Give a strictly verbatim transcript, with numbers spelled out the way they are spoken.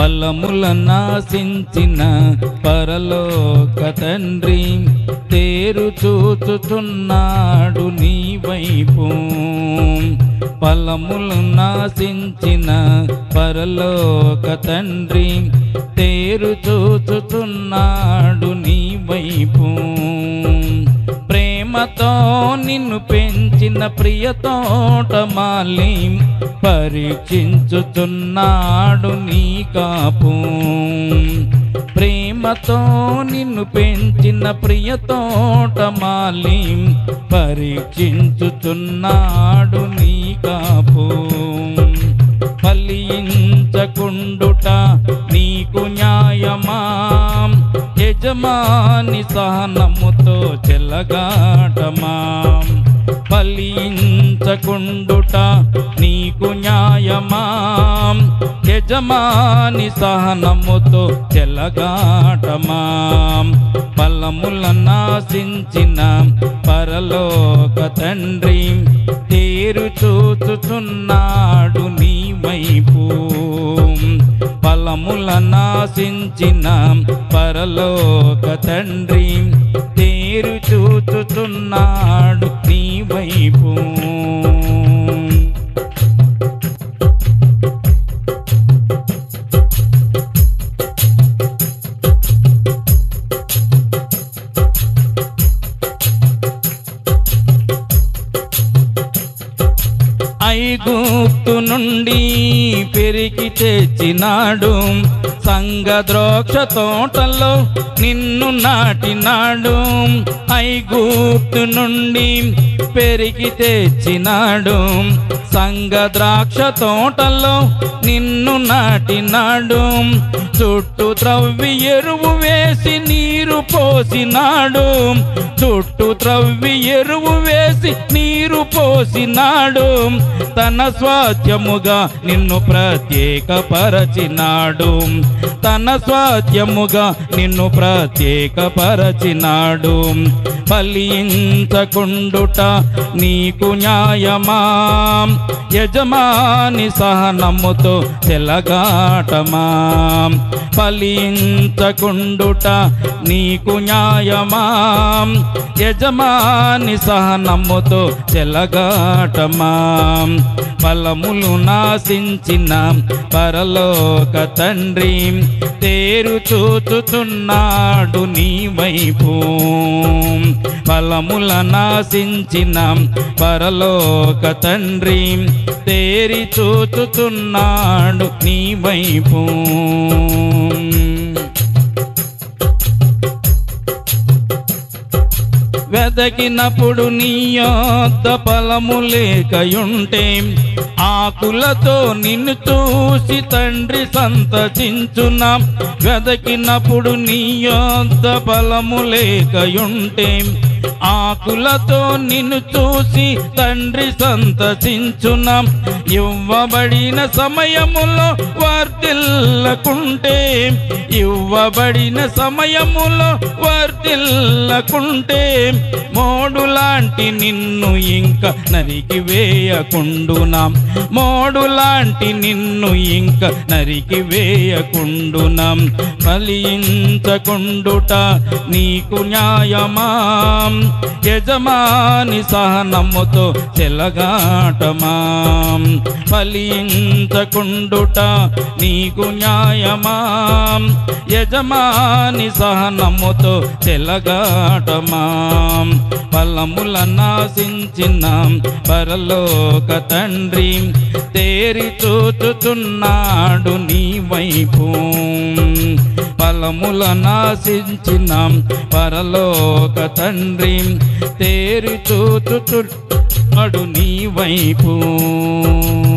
ఫలములనాశించిన పరలోక తండ్రి తేరు చూచుచున్నాడు నీ వైపు. ఫలములనాశించిన పరలోక తండ్రి తేరు చూచుచున్నాడు నీ వైపు. ప్రేమతో నిన్ను పెంచిన ప్రియ తోటమాలి పరీక్షించుచున్నాడు నీ కాపు. ప్రేమతో నిన్ను పెంచిన ప్రియ తోటమాలి పరీక్షించుచున్నాడు నీ కాపు. ఫలించకుండుట నీకు న్యాయమా? యజమాని సహనముతో చెలగాటమా? ఫలించకుండుట నీకు న్యాయమా? యజమాని సహనముతో చెలగాటమా? ఫలములనాశించిన పరలోక తండ్రి తేరు చూచుచున్నాడు నీ వైపు. ఫలములనాశించిన పరలోక తండ్రి తేరు చూచుచున్నాడు నీ వైపు. ఐగుప్తు నుండి పెరిగి తెచ్చినాడు, సంగ ద్రాక్ష తోటలో నిన్ను నాటినాడు. ఐగుప్తు నుండి పెరిగి తెచ్చినాడు, సంగ ద్రాక్ష తోటలో నిన్ను నాటినాడు. చుట్టూ త్రవ్వి ఎరువు వేసి నీరు పోసినాడు, చుట్టూ త్రవ్వి ఎరువు వేసి నీరు పోసినాడు. తన స్వాస్థ్యముగా నిన్ను ప్రత్యేకపరచినాడు, తన స్వాస్థ్యముగా నిన్ను ప్రత్యేకపరచినాడు. ఫలించకుండుట నీకు న్యాయమా? యజమాని సహనముతో చెలగాటమా? ఫలించకుండుట నీకు న్యాయమా? యజమాని సహనముతో చెలగాటమా? ఫలములు నాశించిన పరలోక తండ్రి తేరు చూచుచున్నాడు నీ వైపు. ఫలముల నాశించిన పరలోక తండ్రి తేరి చూచుచున్నాడు నీ వైపు. వెదకినప్పుడు నీ యొద్ద ఫలము లేకయుంటే, ఆకులతో నిన్ను చూసి తండ్రి సంతసించునా. వెదకినప్పుడు నీ యొద్ద ఫలము లేకయుంటే, ఆకులతో నిన్ను చూసి తండ్రి సంతసించునా. ఇవ్వబడిన సమయములో వర్ధిల్లకుంటే, ఇవ్వబడిన సమయములో వర్ధిల్లకుంటే, మోడులాంటి నిన్ను ఇంక నరికి వేయకుండునా. మోడులాంటి నిన్ను ఇంక నరికి వేయకుండునా. ఫలించకుండుట నీకు న్యాయమా? యజమాని సహనముతో చెలగాటమా? ఫలించకుండుట నీకు న్యాయమా? యజమాని సహనముతో చెలగాటమా? ఫలముల నాశించిన పరలోక తండ్రి తేరి చూచుచున్నాడు నీ వైపు. ఫలముల నాశించిన పరలోక తండ్రి తేరి చూచుచున్నాడు నీ వైపు.